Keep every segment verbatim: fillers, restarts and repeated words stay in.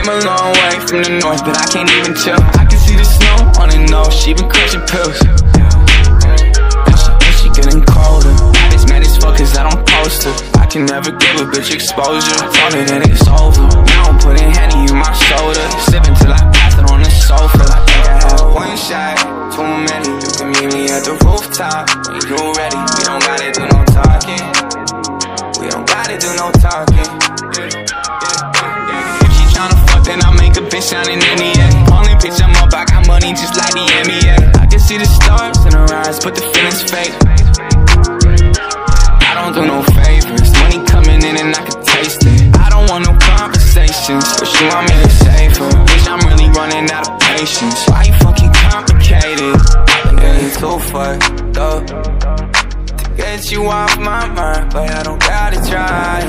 Came a long way from the north, but I can't even tell. I can see the snow on her nose, she been crushing pills. And she, and she getting colder. It's mad as fuck cause I don't post her. I can never give a bitch exposure. I told her that it's over. Now I'm putting Henny in my soda, sipping till I pass it on the sofa. I think I have one shot, too many. You can meet me at the rooftop when you ready. We don't gotta do no talking. We don't gotta do no talking. If she tryna fuck, then I make a bitch sound in N E A. Only bitch I'm up, I got money just like the N B A. I can see the stars in her eyes, but the feeling's fake. I don't do no favors. Money coming in and I can taste it. I don't want no conversations, but she want me to save her. Bitch, I'm really running out of patience. Why you fucking complicated? I've been getting too fucked up to get you off my mind, but I don't gotta try.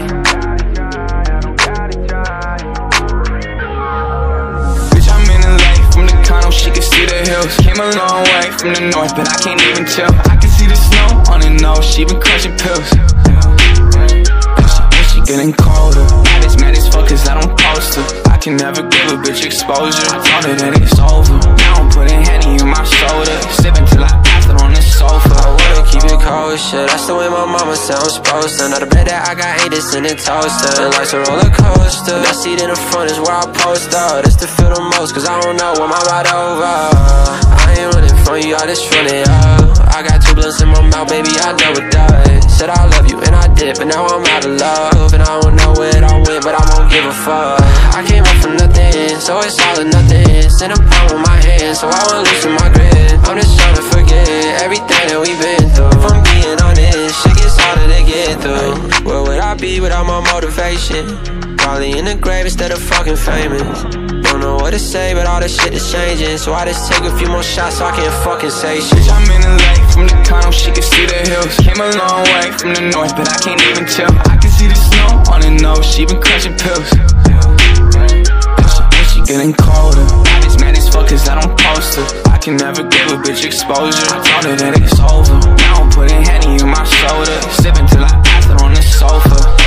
Bitch, I'm in L A from the condo, she can see the hills. Came a long way from the north, but I can't even tell. I can see the snow on her nose, she been crushing pills. And she, and she getting colder. It's mad as fuck cause I don't post her. I can never give a bitch exposure. I told her that it's over. Now I'm putting Henny in my soda, sipping till I pass it on the sofa. I wanna keep it cold, shit. That's the way my mama said I'm supposed to. Now the bed that I got ain't this in the toaster. And life's a roller coaster. That seat in the front is where I post up. That's to feel the most, cause I don't know when my ride over. I ain't running from you, I just run it up. I got two blunts in my mouth, baby, I know it does. Said I love you and I did, but now I'm out of love. And I don't know where it all went, but I won't give a fuck. I came up from nothing, so it's all or nothing. Send a palm with my hand, so I won't loosen my grip. I'm just trying to forget everything that we've been through. If I'm being honest, shit gets harder to get through. Where would I be without my motivation? Probably in the grave instead of fucking famous. Don't know what to say, but all this shit is changing. So I just take a few more shots so I can't fucking say shit. Bitch, I'm in L A from the condo, she can see the hills. Came a long way from the north, but I can't even tell. I can see the snow on her nose, she been crushing pills. And she, and she getting colder. It's mad as fuck cause I don't post her. I can never give a bitch exposure. I told her that it's over. Now I'm putting Henny in my soda, sipping till I pass it on the sofa.